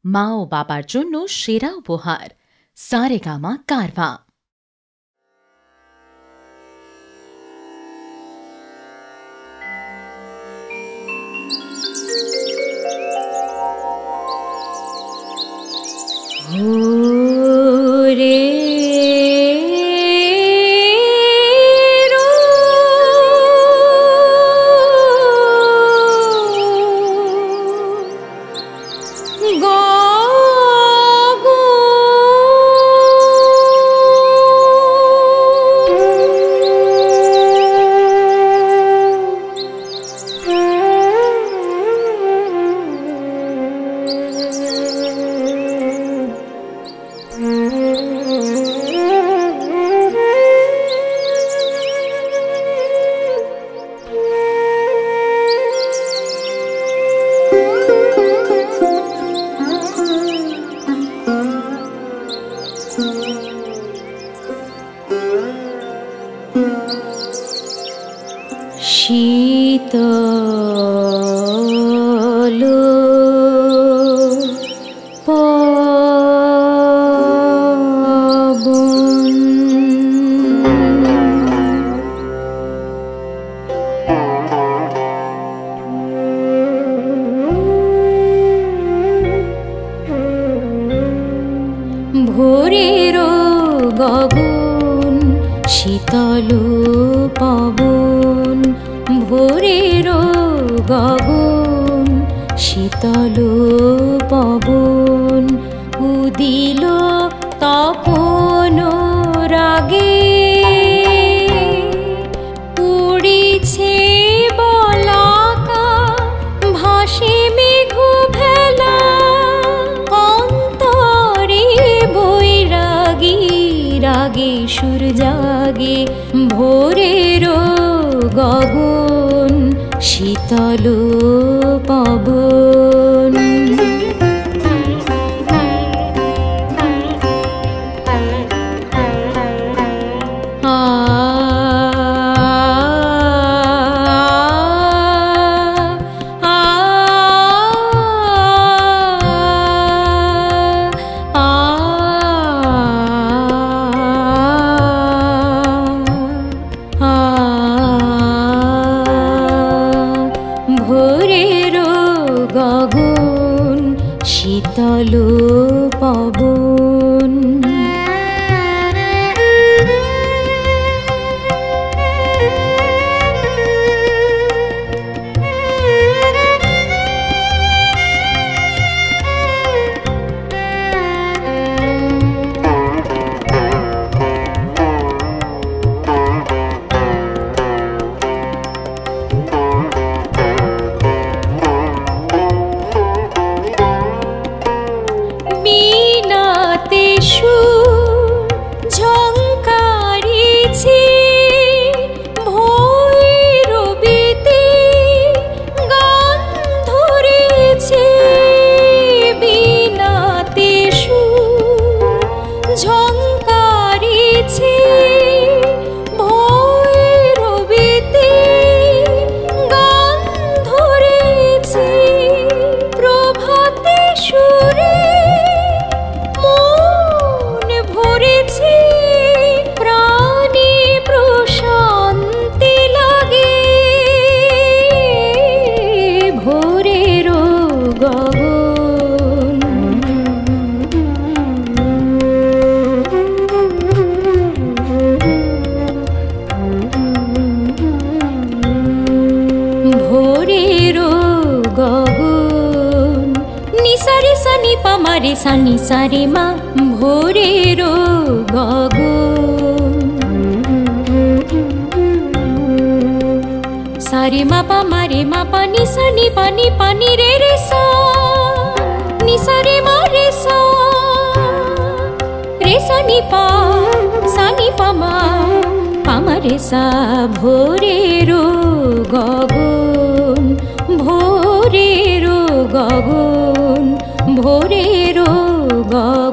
মা ও বাবার জন্য সেরা উপহার সারেগামা কারভা। শীতল পবন ভোরের গগন শীতল পবন ভোরের গগন শীতল পবন উদিল তপন রাগে উড়িছে বলাকা ভাসে মেঘ ভেলা অন্তরে বৈরাগী রাগে সুর জাগে ভোরের গগন শীতল পবন ভোরের গগন শীতল পবন रे सानी सारे मा भोरेर गगन सारे मा पा मारे मा पा नि सा नि पा नि रे रे सा नि सा रे मा रे सा नि पा मा रे सा भोरेर गगन भोरेर गगन भोरेर गगन।